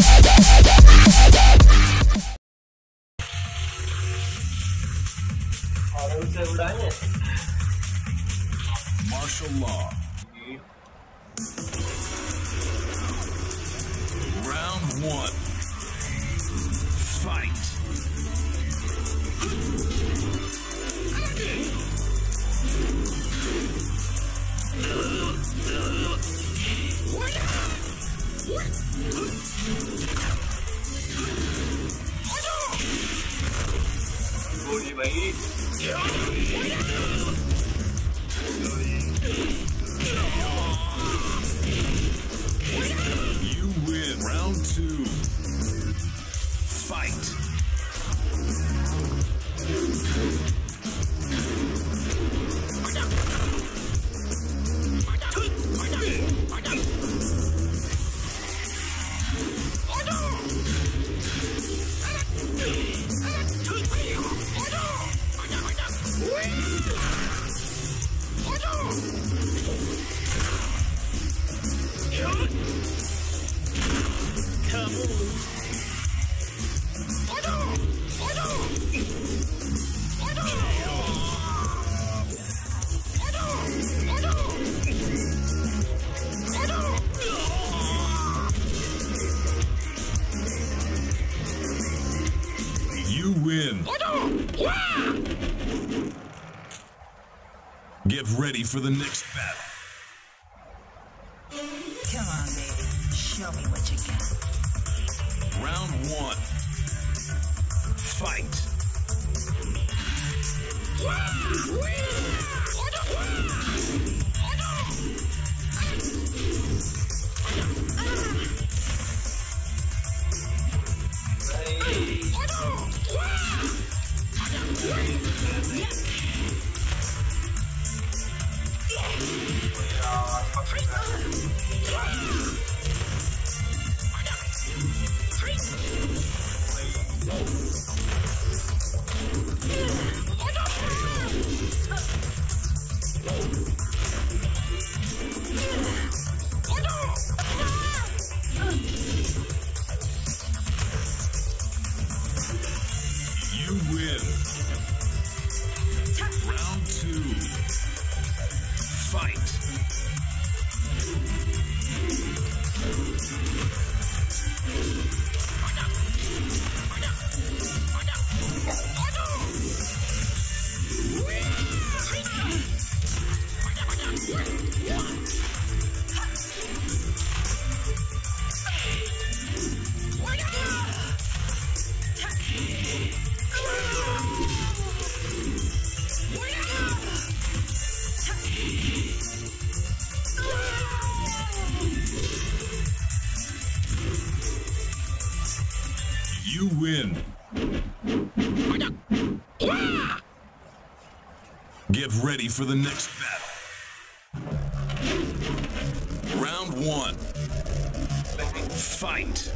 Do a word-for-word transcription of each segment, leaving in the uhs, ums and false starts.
Martial law. Round one. Fight. You win. Round two. Fight. You win. Get ready for the next battle. Come on, baby. Show me what you got. Round one. Fight. You win. Round two. Fight. You win. Get ready for the next battle. Round one. Fight.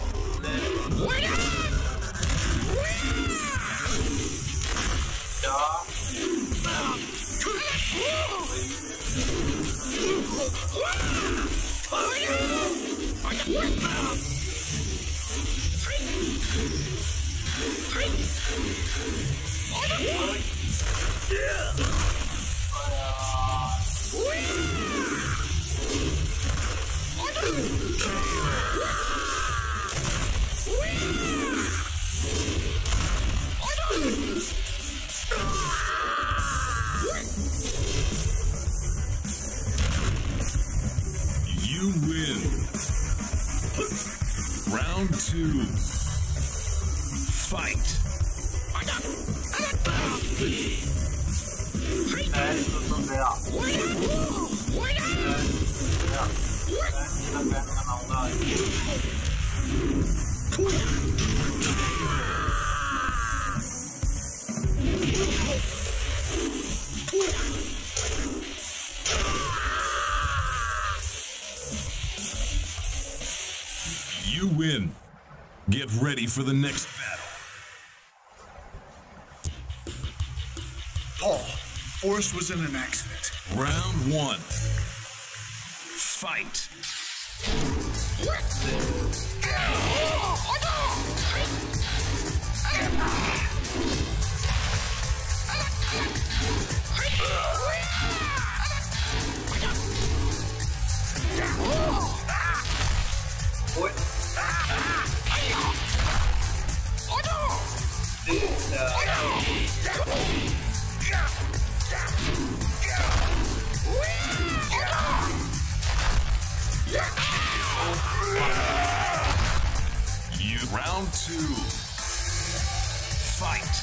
You win. Round two. Fight. You win. Get ready for the next battle. Paul, Forrest was in an accident. Round one. Fight. You round two. Fight.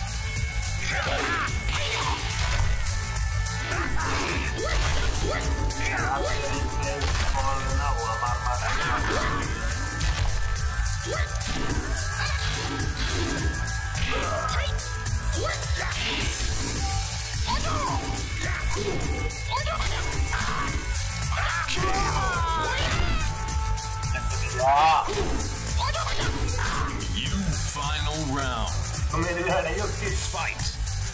You final round. Fight.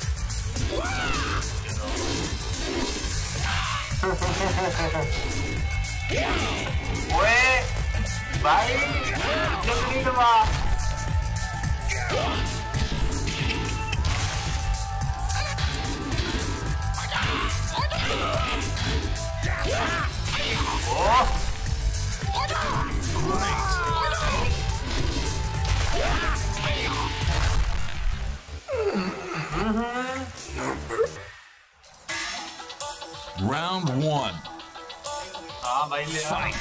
Weh, baik. Jangan ini mah. Oh. Round one. Ah, baik ya. Fight.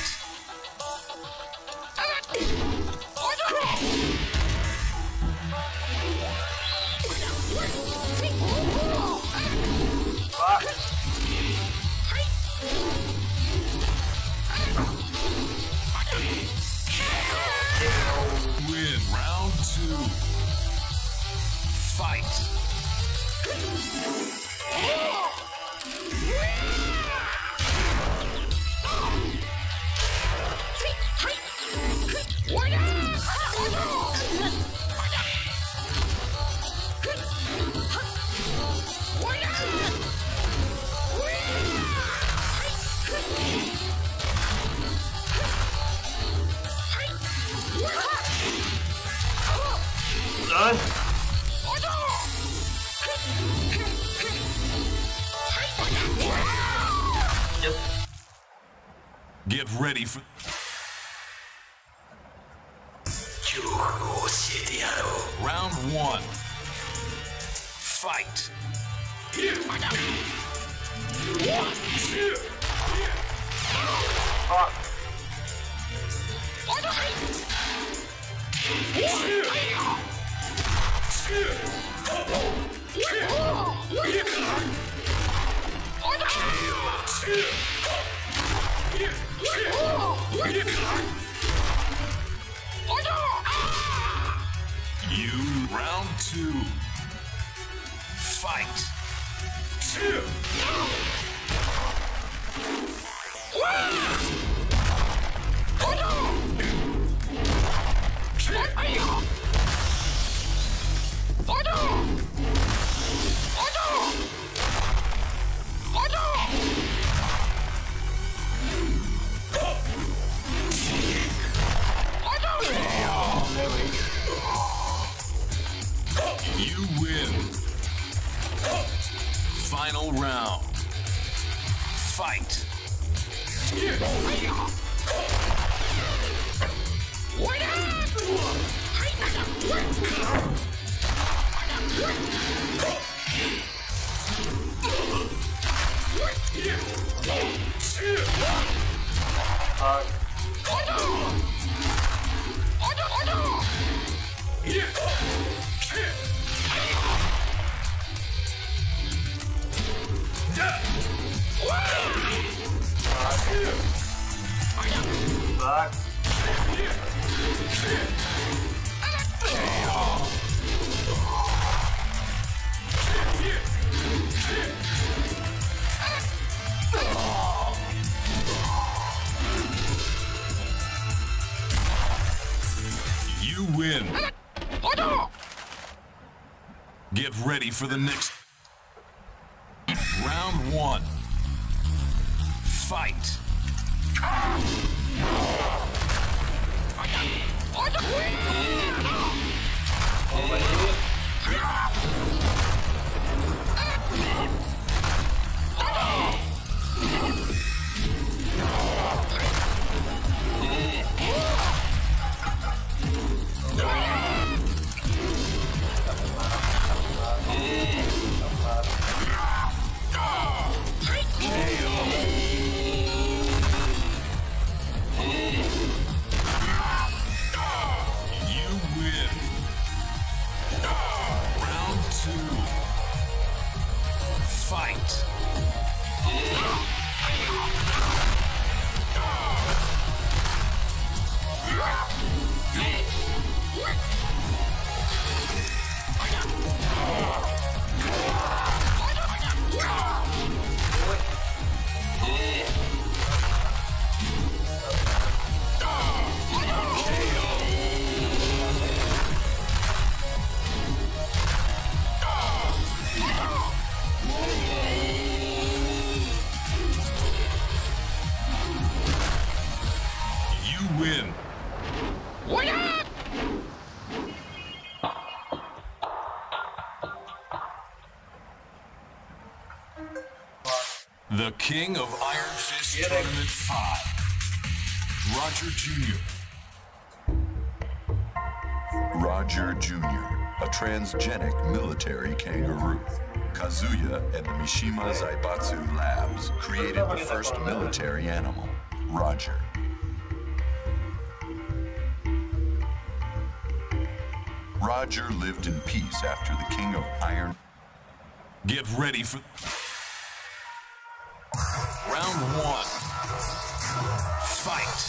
Pak. Win round two. Fight. Done. Get ready for. Round one. Fight. Pak. You round two. Fight. You win. Final round. Fight. Pak. You win. Get ready for the next. Round one. Fight. The King of Iron Fist Tournament five. Roger Junior Roger Junior, a transgenic military kangaroo. Kazuya and the Mishima Zaibatsu Labs created the first military animal, Roger. Roger lived in peace after the King of Iron. Get ready for round one. Fight.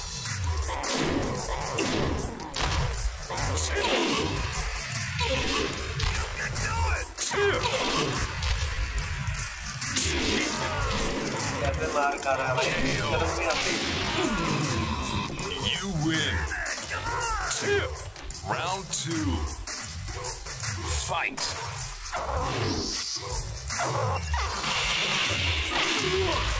You win. Round two. Fight.